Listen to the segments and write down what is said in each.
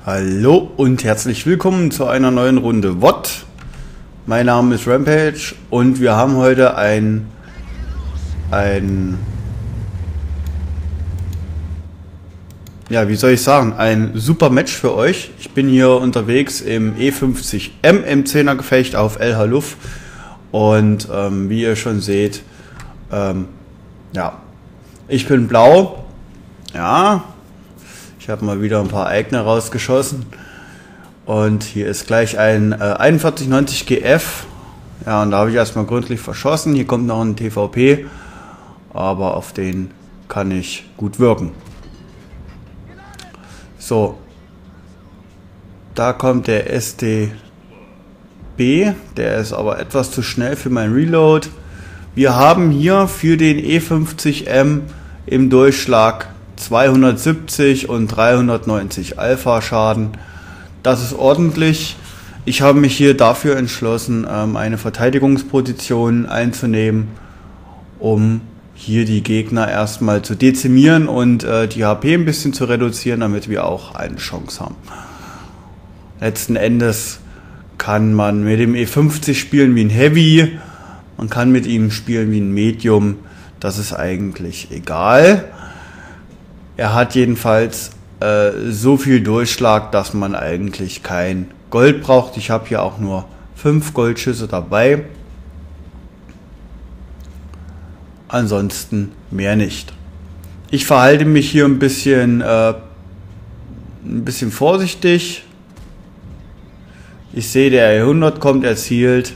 Hallo und herzlich willkommen zu einer neuen Runde WOT. Mein Name ist Rampage und wir haben heute ein super Match für euch. Ich bin hier unterwegs im E50M im 10er Gefecht auf El Haluf und wie ihr schon seht, ich bin blau. Ja, ich habe mal wieder ein paar Eigner rausgeschossen und hier ist gleich ein 4190 GF. Ja, und da habe ich erstmal gründlich verschossen. Hier kommt noch ein TVP, aber auf den kann ich gut wirken. So, da kommt der STB, der ist aber etwas zu schnell für mein Reload. Wir haben hier für den E50M im Durchschlag 270 und 390 Alpha Schaden. Das ist ordentlich. Ich habe mich hier dafür entschlossen, eine Verteidigungsposition einzunehmen, um hier die Gegner erstmal zu dezimieren und die HP ein bisschen zu reduzieren, damit wir auch eine Chance haben. Letzten Endes kann man mit dem E50 spielen wie ein Heavy, man kann mit ihm spielen wie ein Medium, das ist eigentlich egal. Er hat jedenfalls so viel Durchschlag, dass man eigentlich kein Gold braucht. Ich habe hier auch nur 5 Goldschüsse dabei. Ansonsten mehr nicht. Ich verhalte mich hier ein bisschen vorsichtig. Ich sehe, der E100 kommt, er zielt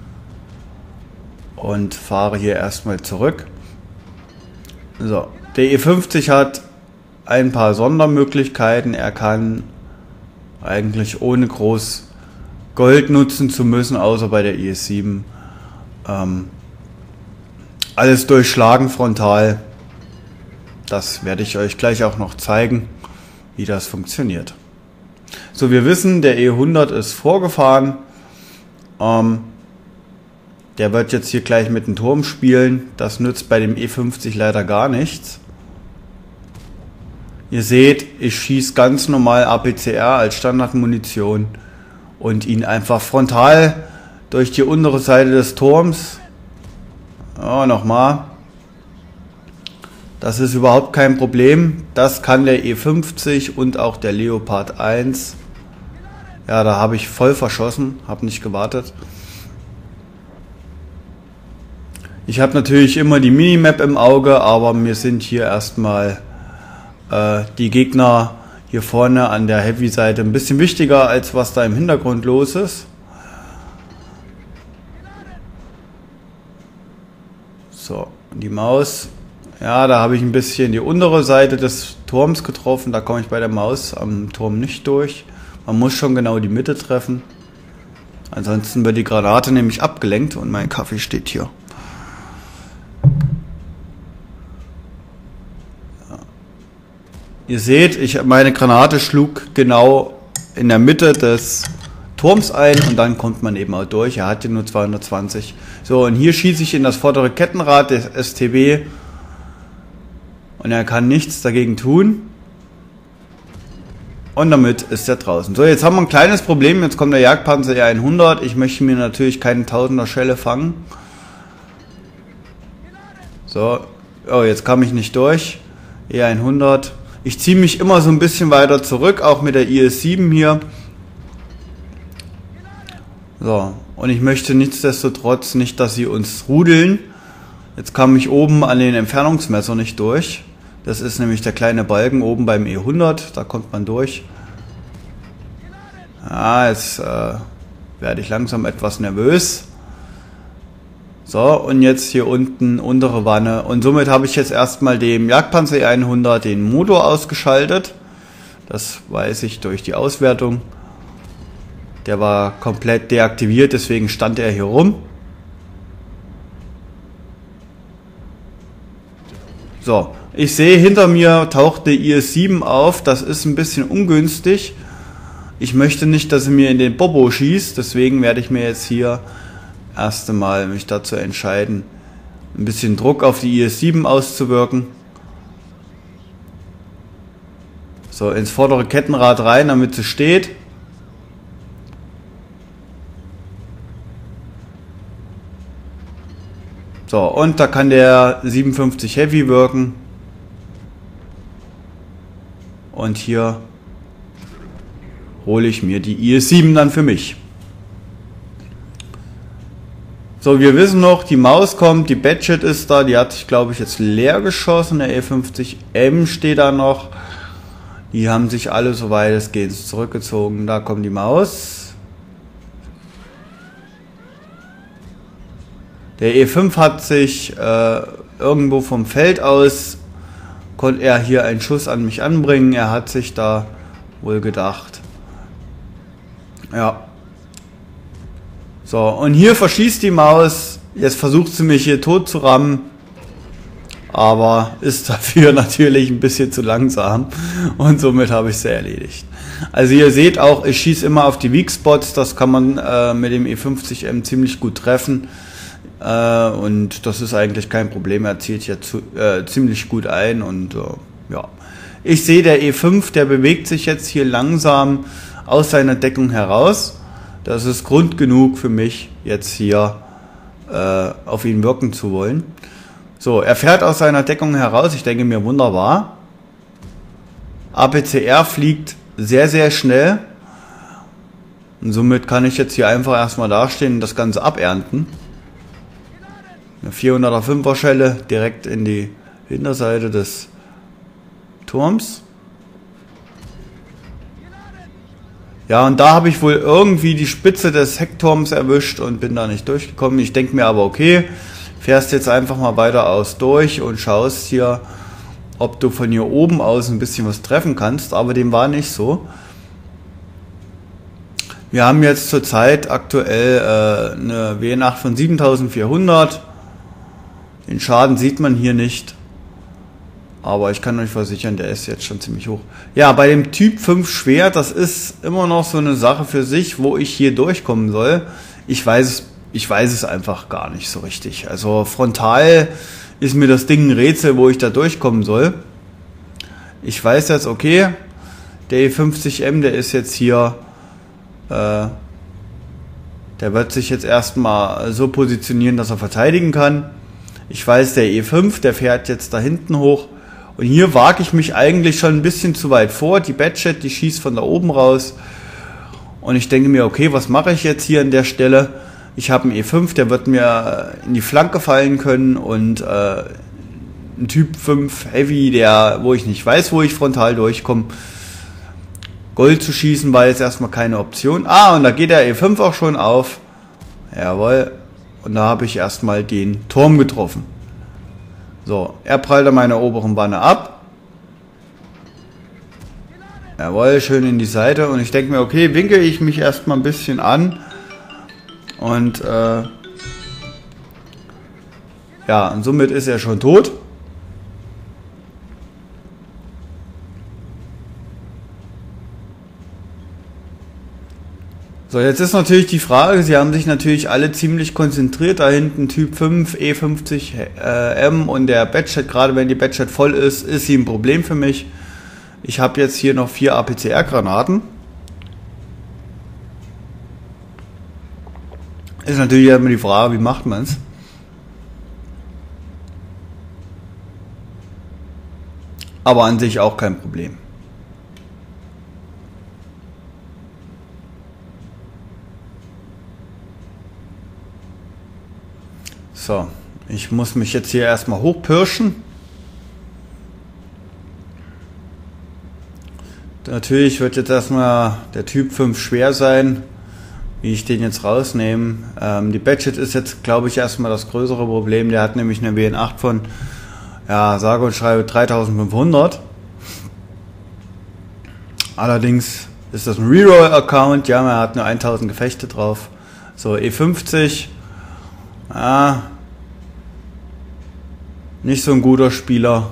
und fahre hier erstmal zurück. So, der E50 hat ein paar Sondermöglichkeiten. Er kann eigentlich ohne groß Gold nutzen zu müssen, außer bei der IS-7. Alles durchschlagen frontal. Das werde ich euch gleich auch noch zeigen, wie das funktioniert. So, wir wissen, der E100 ist vorgefahren. Der wird jetzt hier gleich mit dem Turm spielen. Das nützt bei dem E50 leider gar nichts. Ihr seht, ich schieße ganz normal APCR als Standardmunition und ihn einfach frontal durch die untere Seite des Turms. Oh, nochmal. Das ist überhaupt kein Problem. Das kann der E50 und auch der Leopard 1. Ja, da habe ich voll verschossen, habe nicht gewartet. Ich habe natürlich immer die Minimap im Auge, aber mir sind hier erstmal die Gegner hier vorne an der Heavy-Seite ein bisschen wichtiger, als was da im Hintergrund los ist. So, die Maus. Ja, da habe ich ein bisschen die untere Seite des Turms getroffen. Da komme ich bei der Maus am Turm nicht durch. Man muss schon genau die Mitte treffen. Ansonsten wird die Granate nämlich abgelenkt und mein Kaffee steht hier. Ihr seht, meine Granate schlug genau in der Mitte des Turms ein und dann kommt man eben auch durch. Er hatte nur 220. So, und hier schieße ich in das vordere Kettenrad des STB und er kann nichts dagegen tun. Und damit ist er draußen. So, jetzt haben wir ein kleines Problem. Jetzt kommt der Jagdpanzer E100. Ich möchte mir natürlich keine Tausender Schelle fangen. So, oh, jetzt kam ich nicht durch. E100. Ich ziehe mich immer so ein bisschen weiter zurück, auch mit der IS-7 hier. So, und ich möchte nichtsdestotrotz nicht, dass sie uns rudeln. Jetzt kam ich oben an den Entfernungsmesser nicht durch. Das ist nämlich der kleine Balken oben beim E100, da kommt man durch. Ah, jetzt werde ich langsam etwas nervös. So, und jetzt hier unten untere Wanne. Und somit habe ich jetzt erstmal dem Jagdpanzer E100 den Motor ausgeschaltet. Das weiß ich durch die Auswertung. Der war komplett deaktiviert, deswegen stand er hier rum. So, ich sehe, hinter mir taucht die IS-7 auf. Das ist ein bisschen ungünstig. Ich möchte nicht, dass sie mir in den Bobo schießt. Deswegen werde ich mir jetzt hier erst einmal mich dazu entscheiden, ein bisschen Druck auf die IS-7 auszuwirken. So, ins vordere Kettenrad rein, damit sie steht. So, und da kann der 57 Heavy wirken. Und hier hole ich mir die IS-7 dann für mich. So, wir wissen noch, die Maus kommt, die Badget ist da, die hat sich, glaube ich, jetzt leer geschossen. Der E50M steht da noch. Die haben sich alle, soweit es geht, zurückgezogen. Da kommt die Maus. Der E5 hat sich irgendwo vom Feld aus, konnte er hier einen Schuss an mich anbringen. Er hat sich da wohl gedacht. Ja. So, und hier verschießt die Maus. Jetzt versucht sie mich hier tot zu rammen. Aber ist dafür natürlich ein bisschen zu langsam. Und somit habe ich sie erledigt. Also ihr seht auch, ich schieße immer auf die Weak Spots. Das kann man mit dem E50M ziemlich gut treffen. Und das ist eigentlich kein Problem. Er zielt ja ziemlich gut ein. Und ja. Ich sehe, der E5, der bewegt sich jetzt hier langsam aus seiner Deckung heraus. Das ist Grund genug für mich, jetzt hier auf ihn wirken zu wollen. So, er fährt aus seiner Deckung heraus. Ich denke mir, wunderbar. APCR fliegt sehr, sehr schnell. Und somit kann ich jetzt hier einfach erstmal dastehen und das Ganze abernten. Eine 400er 5er Schelle direkt in die Hinterseite des Turms. Ja, und da habe ich wohl irgendwie die Spitze des Heckturms erwischt und bin da nicht durchgekommen. Ich denke mir aber, okay, fährst jetzt einfach mal weiter aus durch und schaust hier, ob du von hier oben aus ein bisschen was treffen kannst. Aber dem war nicht so. Wir haben jetzt zurzeit aktuell eine WN8 von 7400. Den Schaden sieht man hier nicht. Aber ich kann euch versichern, der ist jetzt schon ziemlich hoch. Ja, bei dem Typ 5 Schwert, das ist immer noch so eine Sache für sich, wo ich hier durchkommen soll. Ich weiß es einfach gar nicht so richtig. Also frontal ist mir das Ding ein Rätsel, wo ich da durchkommen soll. Ich weiß jetzt, okay, der E50M, der ist jetzt hier, der wird sich jetzt erstmal so positionieren, dass er verteidigen kann. Ich weiß, der E5, der fährt jetzt da hinten hoch. Und hier wage ich mich eigentlich schon ein bisschen zu weit vor. Die Badget, die schießt von da oben raus. Und ich denke mir, okay, was mache ich jetzt hier an der Stelle? Ich habe einen E5, der wird mir in die Flanke fallen können. Und ein Typ 5 Heavy, wo ich nicht weiß, wo ich frontal durchkomme. Gold zu schießen war jetzt erstmal keine Option. Und da geht der E5 auch schon auf. Jawohl. Und da habe ich erstmal den Turm getroffen. So, er prallt an meiner oberen Wanne ab. Jawohl, schön in die Seite. Und ich denke mir, okay, winkel ich mich erstmal ein bisschen an. Und ja, und somit ist er schon tot. So, jetzt ist natürlich die Frage, sie haben sich natürlich alle ziemlich konzentriert, da hinten Typ 5, E50M und der Badget, gerade wenn die Badget voll ist sie ein Problem für mich. Ich habe jetzt hier noch 4 APCR-Granaten. Ist natürlich immer die Frage, wie macht man es? Aber an sich auch kein Problem. So, ich muss mich jetzt hier erstmal hochpirschen. Natürlich wird jetzt erstmal der Typ 5 schwer sein, wie ich den jetzt rausnehme. Die Badget ist jetzt, glaube ich, erstmal das größere Problem. Der hat nämlich eine WN8 von, ja, sage und schreibe 3500. Allerdings ist das ein Reroll-Account. Ja, er hat nur 1000 Gefechte drauf. So, E50. Ja, nicht so ein guter Spieler.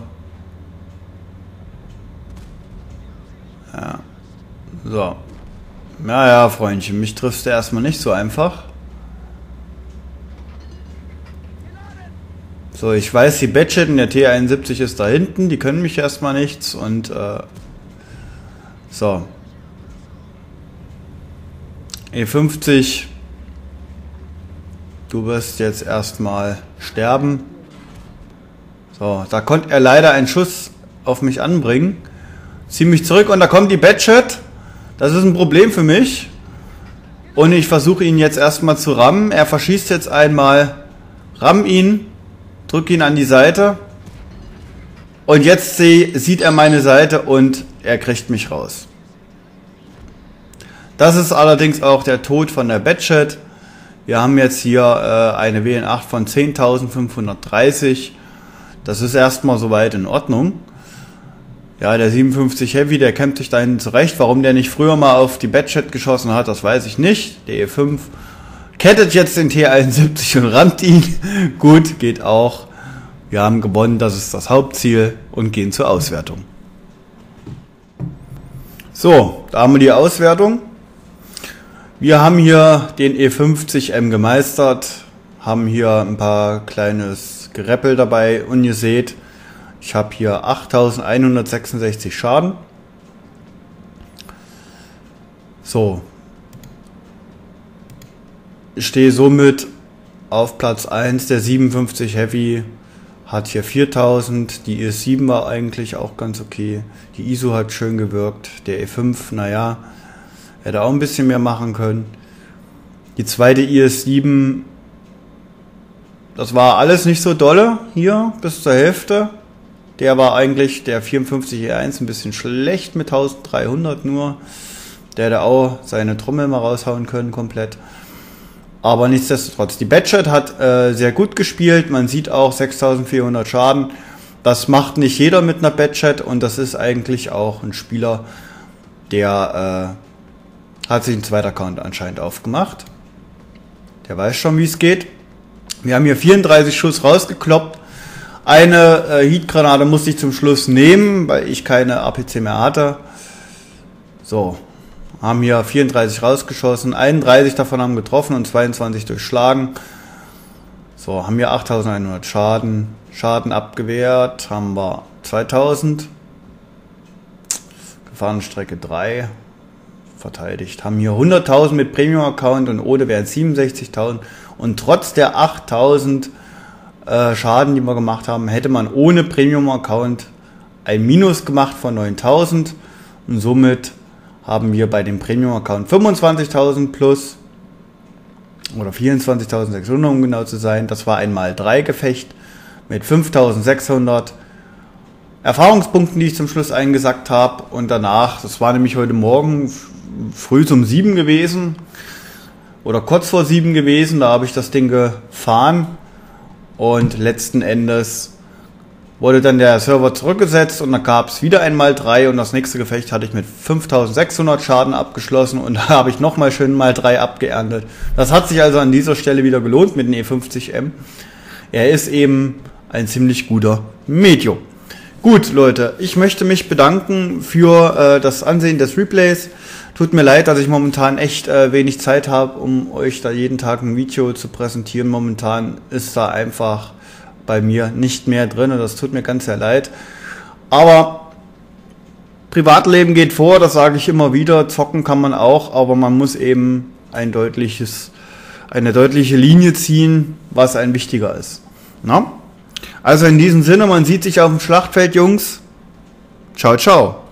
Ja. So. Naja, Freundchen, mich triffst du erstmal nicht so einfach. So, ich weiß, die Badget und der T71 ist da hinten. Die können mich erstmal nichts. Und So. E50. Du wirst jetzt erstmal sterben. So, da konnte er leider einen Schuss auf mich anbringen. Zieh mich zurück und da kommt die Batchet. Das ist ein Problem für mich. Und ich versuche ihn jetzt erstmal zu rammen. Er verschießt jetzt einmal. Ramm ihn. Drück ihn an die Seite. Und jetzt sieht er meine Seite und er kriegt mich raus. Das ist allerdings auch der Tod von der Batchet. Wir haben jetzt hier eine WN8 von 10.530. Das ist erstmal soweit in Ordnung. Ja, der 57 Heavy, der kämpft sich da hinten zurecht. Warum der nicht früher mal auf die Batchet geschossen hat, das weiß ich nicht. Der E5 kettet jetzt den T71 und rammt ihn. Gut, geht auch. Wir haben gewonnen, das ist das Hauptziel und gehen zur Auswertung. So, da haben wir die Auswertung. Wir haben hier den E50M gemeistert, haben hier ein paar kleines Geräppel dabei und ihr seht, ich habe hier 8.166 Schaden. So, ich stehe somit auf Platz 1, der 57 Heavy hat hier 4.000, die IS-7 war eigentlich auch ganz okay, die ISO hat schön gewirkt, der E5, naja, hätte auch ein bisschen mehr machen können. Die zweite IS-7, das war alles nicht so dolle hier bis zur Hälfte. Der war eigentlich, der 54E1, ein bisschen schlecht mit 1300 nur. Der hätte auch seine Trommel mal raushauen können komplett. Aber nichtsdestotrotz, die Batchet hat sehr gut gespielt. Man sieht auch 6400 Schaden. Das macht nicht jeder mit einer Batchet und das ist eigentlich auch ein Spieler, der hat sich einen zweiten Account anscheinend aufgemacht. Der weiß schon, wie es geht. Wir haben hier 34 Schuss rausgekloppt. Eine Heatgranate musste ich zum Schluss nehmen, weil ich keine APC mehr hatte. So, haben hier 34 rausgeschossen. 31 davon haben getroffen und 22 durchschlagen. So, haben hier 8100 Schaden. Schaden abgewehrt haben wir 2000. Gefahrenstrecke 3. Verteidigt. Haben hier 100.000 mit Premium-Account und ohne wären 67.000. Und trotz der 8.000 Schaden, die wir gemacht haben, hätte man ohne Premium-Account ein Minus gemacht von 9.000. Und somit haben wir bei dem Premium-Account 25.000 plus oder 24.600, um genau zu sein. Das war ein x3-Gefecht mit 5.600 Erfahrungspunkten, die ich zum Schluss eingesackt habe. Und danach, das war nämlich heute Morgen früh um 7 gewesen oder kurz vor 7 gewesen, da habe ich das Ding gefahren und letzten Endes wurde dann der Server zurückgesetzt und dann gab es wieder ein x3 und das nächste Gefecht hatte ich mit 5.600 Schaden abgeschlossen und da habe ich nochmal schön x3 abgeerntet. Das hat sich also an dieser Stelle wieder gelohnt mit dem E50M. Er ist eben ein ziemlich guter Medium. Gut, Leute, ich möchte mich bedanken für das Ansehen des Replays. Tut mir leid, dass ich momentan echt wenig Zeit habe, um euch da jeden Tag ein Video zu präsentieren. Momentan ist da einfach bei mir nicht mehr drin und das tut mir ganz sehr leid. Aber Privatleben geht vor, das sage ich immer wieder. Zocken kann man auch, aber man muss eben eine deutliche Linie ziehen, was ein wichtiger ist. Na? Also in diesem Sinne, man sieht sich auf dem Schlachtfeld, Jungs. Ciao, ciao.